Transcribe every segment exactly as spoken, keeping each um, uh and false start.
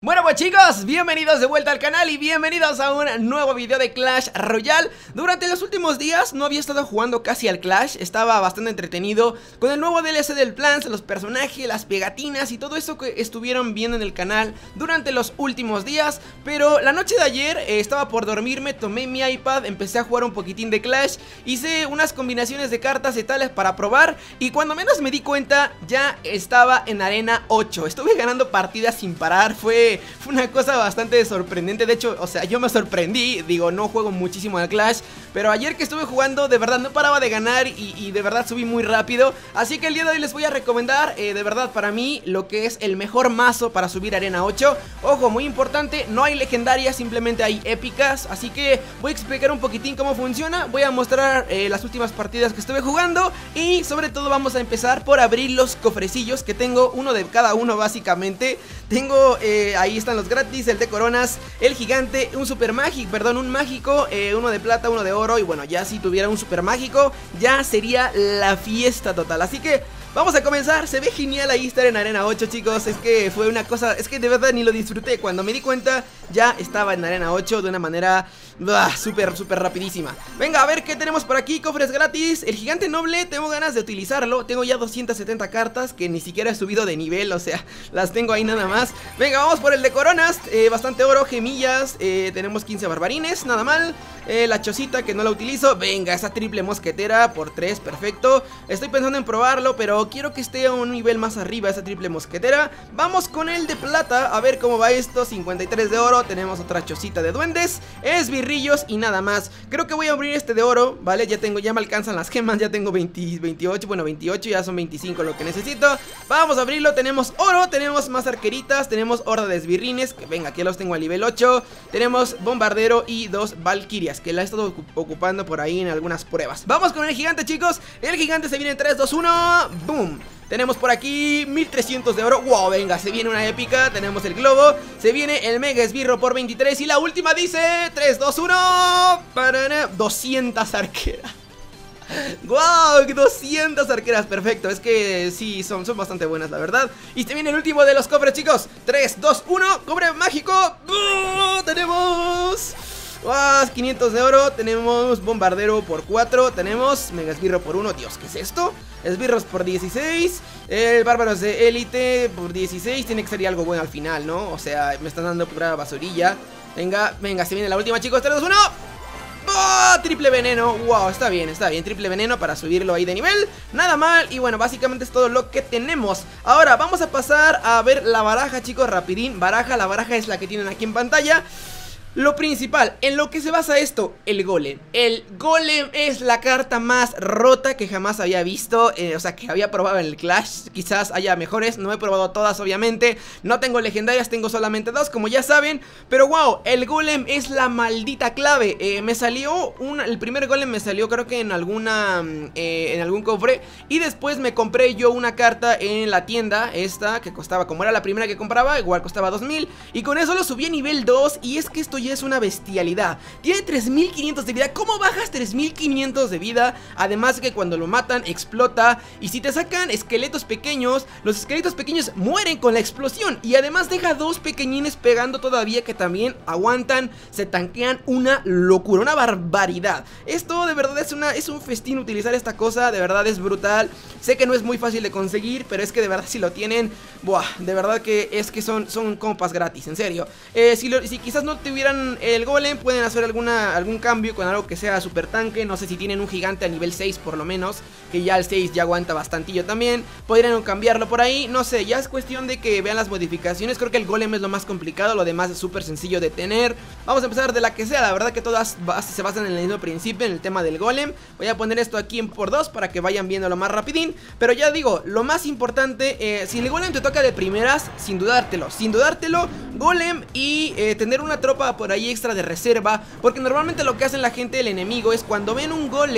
Bueno pues chicos, bienvenidos de vuelta al canal y bienvenidos a un nuevo video de Clash Royale. Durante los últimos días no había estado jugando casi al Clash, estaba bastante entretenido con el nuevo D L C del Plants, los personajes, las pegatinas y todo eso que estuvieron viendo en el canal durante los últimos días. Pero la noche de ayer eh, estaba por dormirme, tomé mi iPad, empecé a jugar un poquitín de Clash, hice unas combinaciones de cartas y tales para probar y cuando menos me di cuenta ya estaba en arena ocho. Estuve ganando partidas sin parar, fue... Fue una cosa bastante sorprendente. De hecho, o sea, yo me sorprendí. Digo, no juego muchísimo al Clash, pero ayer que estuve jugando, de verdad no paraba de ganar y, y de verdad subí muy rápido. Así que el día de hoy les voy a recomendar, eh, de verdad para mí, lo que es el mejor mazo para subir arena ocho. Ojo, muy importante, no hay legendarias, simplemente hay épicas. Así que voy a explicar un poquitín cómo funciona. Voy a mostrar eh, las últimas partidas que estuve jugando y sobre todo vamos a empezar por abrir los cofrecillos, que tengo uno de cada uno básicamente. Tengo, eh, ahí están los gratis, el de coronas, el gigante, un super mágico, perdón, un mágico, eh, uno de plata, uno de oro. Y bueno, ya si tuviera un super mágico, ya sería la fiesta total. Así que vamos a comenzar, se ve genial ahí estar en arena ocho, chicos. Es que fue una cosa, es que de verdad ni lo disfruté. Cuando me di cuenta ya estaba en arena ocho de una manera súper, súper rapidísima. Venga, a ver qué tenemos por aquí, cofres gratis. El gigante noble, tengo ganas de utilizarlo. Tengo ya doscientas setenta cartas que ni siquiera he subido de nivel, o sea, las tengo ahí nada más. Venga, vamos por el de coronas, eh, bastante oro, gemillas, eh, tenemos quince barbarines, nada mal. eh, La chocita que no la utilizo. Venga, esa triple mosquetera por tres, perfecto. Estoy pensando en probarlo, pero quiero que esté a un nivel más arriba esa triple mosquetera. Vamos con el de plata, a ver cómo va esto. Cincuenta y tres de oro, tenemos otra chocita de duendes, esbirrillos y nada más. Creo que voy a abrir este de oro, ¿vale? Ya tengo, ya me alcanzan las gemas, ya tengo veinte, veintiocho, bueno veintiocho, ya son veinticinco lo que necesito. Vamos a abrirlo, tenemos oro, tenemos más arqueritas, tenemos horda de esbirrines, que venga, aquí los tengo a nivel ocho. Tenemos bombardero y dos valquirias, que la he estado ocupando por ahí en algunas pruebas. Vamos con el gigante, chicos. El gigante se viene en tres, dos, uno, boom. Tenemos por aquí mil trescientos de oro. Wow, venga, se viene una épica. Tenemos el globo, se viene el mega esbirro por veintitrés. Y la última dice tres, dos, uno, para doscientas arqueras. Wow, doscientas arqueras, perfecto. Es que sí, son, son bastante buenas, la verdad. Y se viene el último de los cofres, chicos. tres, dos, uno, cobre mágico. ¡Oh! Tenemos... ¡Wow! quinientos de oro, tenemos bombardero por cuatro, tenemos mega esbirro por uno. Dios, ¿qué es esto? Esbirros por dieciséis, el bárbaros de élite por dieciséis. Tiene que salir algo bueno al final, ¿no? O sea, me están dando pura basurilla. Venga, venga, se viene la última, chicos. tres, dos, uno. ¡Oh! Triple veneno, wow, está bien, está bien. Triple veneno para subirlo ahí de nivel. Nada mal, y bueno, básicamente es todo lo que tenemos. Ahora vamos a pasar a ver la baraja, chicos, rapidín. Baraja, la baraja es la que tienen aquí en pantalla. Lo principal, en lo que se basa esto, el golem. El golem es la carta más rota que jamás había visto, eh, o sea, que había probado en el Clash. Quizás haya mejores, no he probado todas obviamente. No tengo legendarias, tengo solamente dos, como ya saben. Pero wow, el golem es la maldita clave. eh, Me salió, un, el primer golem me salió creo que en alguna, eh, en algún cofre. Y después me compré yo una carta en la tienda, esta, que costaba, como era la primera que compraba, igual costaba dos mil. Y con eso lo subí a nivel dos, y es que esto ya es una bestialidad. Tiene tres mil quinientos de vida. ¿Cómo bajas tres mil quinientos de vida? Además que cuando lo matan explota. Y si te sacan esqueletos pequeños, los esqueletos pequeños mueren con la explosión. Y además deja dos pequeñines pegando todavía, que también aguantan, se tanquean. Una locura, una barbaridad. Esto de verdad es, una, es un festín utilizar esta cosa. De verdad es brutal. Sé que no es muy fácil de conseguir, pero es que de verdad si lo tienen, buah, de verdad que es que son, son compas gratis, en serio. eh, si, lo, si quizás no tuvieran el golem, pueden hacer alguna, algún cambio con algo que sea super tanque. No sé si tienen un gigante a nivel seis por lo menos, que ya el seis ya aguanta bastantillo también. Podrían cambiarlo por ahí, no sé, ya es cuestión de que vean las modificaciones. Creo que el golem es lo más complicado, lo demás es súper sencillo de tener. Vamos a empezar de la que sea, la verdad que todas se basan en el mismo principio, en el tema del golem. Voy a poner esto aquí en por dos para que vayan viéndolo más rapidín. Pero ya digo, lo más importante, eh, si el golem te toca de primeras, sin dudártelo, sin dudártelo, golem y eh, tener una tropa por ahí extra de reserva, porque normalmente lo que hacen la gente del enemigo es cuando ven un golem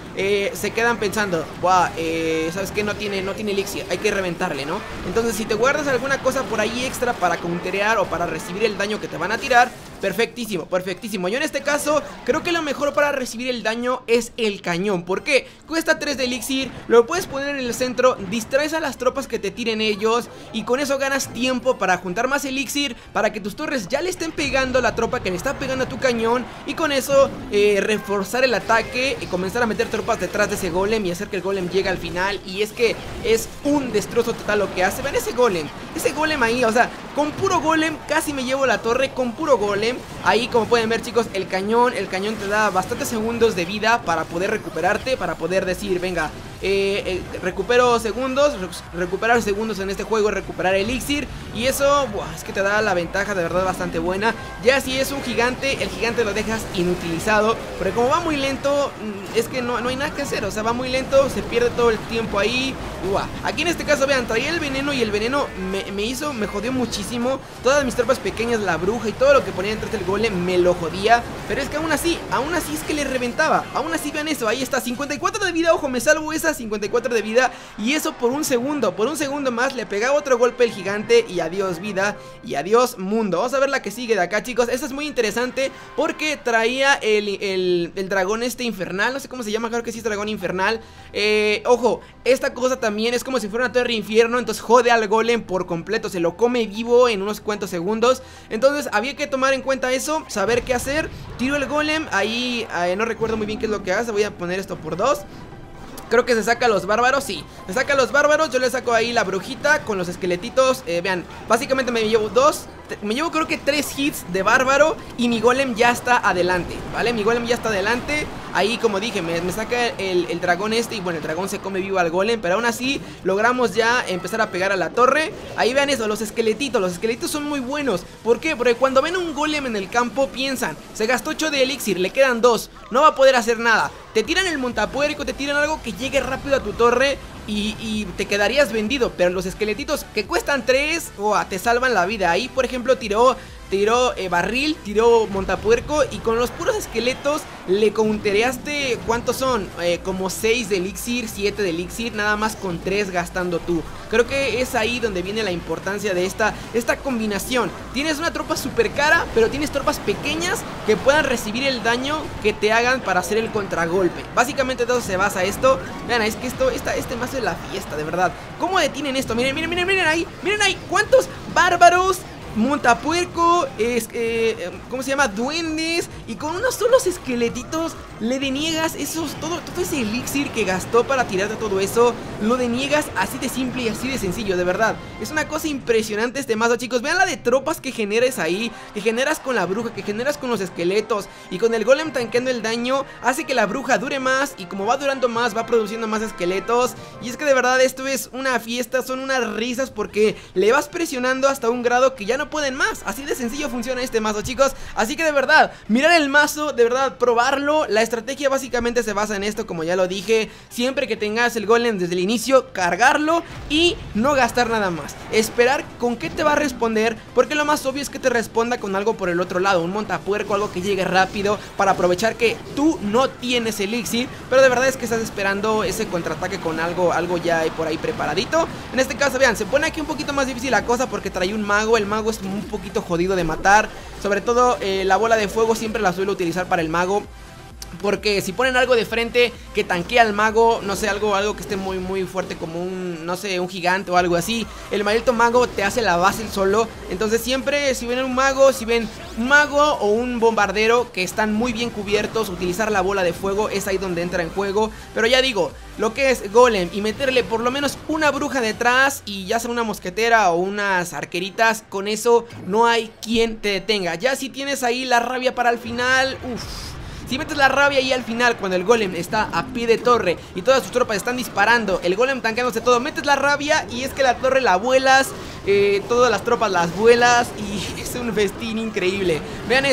eh, se quedan pensando, buah, eh, ¿sabes qué? No tiene, no tiene elixir, hay que reventarle, ¿no? Entonces si te guardas alguna cosa por ahí extra para counterear o para recibir el daño que te van a tirar, perfectísimo, perfectísimo. Yo en este caso creo que lo mejor para recibir el daño es el cañón. ¿Por qué? Cuesta tres de elixir, lo puedes poner en el centro, distraes a las tropas que te tiren ellos y con eso ganas tiempo para juntar más elixir, para que tus torres ya le estén pegando a la tropa que le está pegando a tu cañón y con eso eh, reforzar el ataque y comenzar a meter tropas detrás de ese golem y hacer que el golem llegue al final. Y es que es un destrozo total lo que hace. Vean ese golem, ese golem ahí, o sea, con puro golem casi me llevo la torre, con puro golem. Ahí como pueden ver chicos, el cañón, el cañón te da bastantes segundos de vida para poder recuperarte, para poder decir, venga, eh, eh, recupero segundos, recuperar segundos en este juego es recuperar elixir. Y eso, buah, es que te da la ventaja de verdad bastante buena. Ya si es un gigante, el gigante lo dejas inutilizado, porque como va muy lento, es que no, no hay nada que hacer, o sea, va muy lento, se pierde todo el tiempo ahí. Buah. Aquí en este caso, vean, traía el veneno y el veneno me, me hizo, me jodió muchísimo. Todas mis tropas pequeñas, la bruja y todo lo que ponía detrás del golem me lo jodía. Pero es que aún así, aún así es que le reventaba. Aún así, vean eso, ahí está, cincuenta y cuatro de vida, ojo, me salvo esa cincuenta y cuatro de vida. Y eso por un segundo, por un segundo más le pegaba otro golpe el gigante y adiós vida y adiós mundo. Vamos a ver la que sigue de acá chicos. Esta es muy interesante porque traía el, el, el dragón este infernal, no sé cómo se llama, creo que sí es dragón infernal. eh, Ojo, esta cosa también es como si fuera una torre infierno, entonces jode al golem por completo, se lo come vivo en unos cuantos segundos. Entonces había que tomar en cuenta eso, saber qué hacer. Tiro el golem, ahí eh, no recuerdo muy bien qué es lo que hace, voy a poner esto por dos. Creo que se saca a los bárbaros, sí, se saca a los bárbaros, yo le saco ahí la brujita con los esqueletitos, eh, vean, básicamente me llevo dos, me llevo creo que tres hits de bárbaro y mi golem ya está adelante, ¿vale? Mi golem ya está adelante, ahí como dije, me, me saca el, el dragón este y bueno, el dragón se come vivo al golem, pero aún así logramos ya empezar a pegar a la torre. Ahí vean eso, los esqueletitos, los esqueletitos son muy buenos, ¿por qué? Porque cuando ven un golem en el campo piensan, se gastó ocho de elixir, le quedan dos, no va a poder hacer nada, te tiran el montapuerco, te tiran algo que llegue rápido a tu torre y, y te quedarías vendido. Pero los esqueletitos que cuestan tres, oh, te salvan la vida. Ahí por ejemplo tiró Tiró eh, barril, tiró montapuerco y con los puros esqueletos le countereaste, ¿cuántos son? Eh, como seis de elixir, siete de elixir, nada más con tres gastando tú. Creo que es ahí donde viene la importancia de esta, esta combinación. Tienes una tropa super cara, pero tienes tropas pequeñas que puedan recibir el daño que te hagan para hacer el contragolpe. Básicamente todo se basa esto. Vean, es que esto, esta, este mazo es la fiesta, de verdad. ¿Cómo detienen esto? Miren, miren, miren, miren ahí, miren ahí, ¿cuántos bárbaros? Montapuerco, es, eh, ¿cómo se llama? Duendes. Y con unos solos esqueletitos le deniegas esos, todo, todo ese elixir que gastó para tirarte todo eso. Lo deniegas así de simple y así de sencillo, de verdad. Es una cosa impresionante este mazo, chicos. Vean la de tropas que generas ahí, que generas con la bruja, que generas con los esqueletos y con el golem tanqueando el daño. Hace que la bruja dure más y como va durando más, va produciendo más esqueletos. Y es que de verdad esto es una fiesta, son unas risas porque le vas presionando hasta un grado que ya no pueden más. Así de sencillo funciona este mazo, chicos. Así que de verdad, mirar el mazo, de verdad, probarlo. La estrategia básicamente se basa en esto, como ya lo dije. Siempre que tengas el golem desde el inicio, cargarlo y no gastar nada más. Esperar con qué te va a responder, porque lo más obvio es que te responda con algo por el otro lado, un montapuerco, algo que llegue rápido para aprovechar que tú no tienes elixir, pero de verdad es que estás esperando ese contraataque con algo, algo ya por ahí preparadito. En este caso, vean, se pone aquí un poquito más difícil la cosa porque trae un mago. El mago es un poquito jodido de matar. Sobre todo eh, la bola de fuego siempre la suelo utilizar para el mago, porque si ponen algo de frente que tanquea al mago, no sé, algo, algo que esté muy muy fuerte como un, no sé, un gigante o algo así, el maldito mago te hace la base el solo. Entonces siempre si ven un mago, si ven un mago o un bombardero que están muy bien cubiertos, utilizar la bola de fuego es ahí donde entra en juego. Pero ya digo, lo que es golem y meterle por lo menos una bruja detrás y ya sea una mosquetera o unas arqueritas, con eso no hay quien te detenga. Ya si tienes ahí la rabia para el final, uff. Si metes la rabia ahí al final cuando el golem está a pie de torre y todas sus tropas están disparando, el golem tanqueándose todo, metes la rabia y es que la torre la vuelas, eh, todas las tropas las vuelas y es un festín increíble. Vean eso,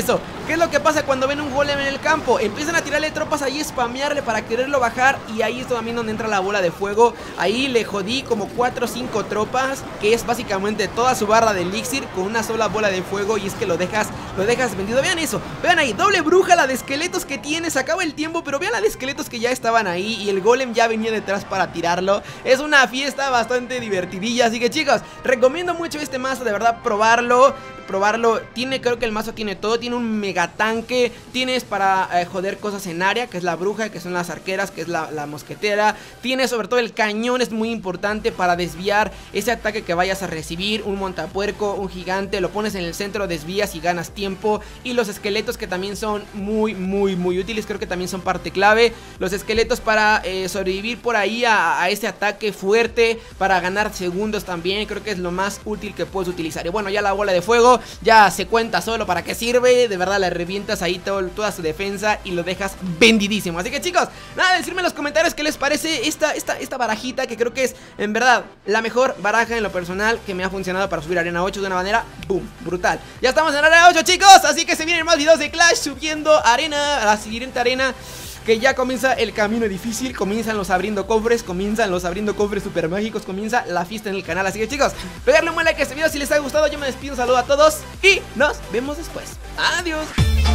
¿Qué es lo que pasa cuando ven un golem en el campo? Empiezan a tirarle tropas ahí, spamearle para quererlo bajar. Y ahí es también donde entra la bola de fuego. Ahí le jodí como cuatro o cinco tropas, que es básicamente toda su barra de elixir con una sola bola de fuego. Y es que lo dejas, lo dejas vendido. Vean eso, vean ahí, doble bruja la de esqueletos que tiene. Se acaba el tiempo, pero vean la de esqueletos que ya estaban ahí. Y el golem ya venía detrás para tirarlo. Es una fiesta bastante divertidilla. Así que chicos, recomiendo mucho este mazo, de verdad, probarlo. Probarlo, tiene, creo que el mazo tiene todo. Tiene un mega tanque, tienes para eh, joder cosas en área, que es la bruja, que son las arqueras, que es la, la mosquetera. Tiene sobre todo el cañón, es muy importante para desviar ese ataque que vayas a recibir. Un montapuerco, un gigante, lo pones en el centro, desvías y ganas tiempo. Y los esqueletos, que también son muy, muy, muy útiles, creo que también son parte clave. Los esqueletos para eh, sobrevivir por ahí a, a ese ataque fuerte, para ganar segundos también, creo que es lo más útil que puedes utilizar. Y bueno, ya la bola de fuego ya se cuenta solo para qué sirve. De verdad le revientas ahí todo, toda su defensa y lo dejas vendidísimo. Así que chicos, nada, decirme en los comentarios qué les parece esta, esta, esta barajita, que creo que es en verdad la mejor baraja en lo personal que me ha funcionado para subir arena ocho de una manera, boom, brutal. Ya estamos en arena ocho, chicos, así que se vienen más videos de Clash subiendo arena, a la siguiente arena, que ya comienza el camino difícil. Comienzan los abriendo cofres, comienzan los abriendo cofres super mágicos, comienza la fiesta en el canal. Así que chicos, pegarle un buen like a este video si les ha gustado. Yo me despido, un saludo a todos y nos vemos después. Adiós.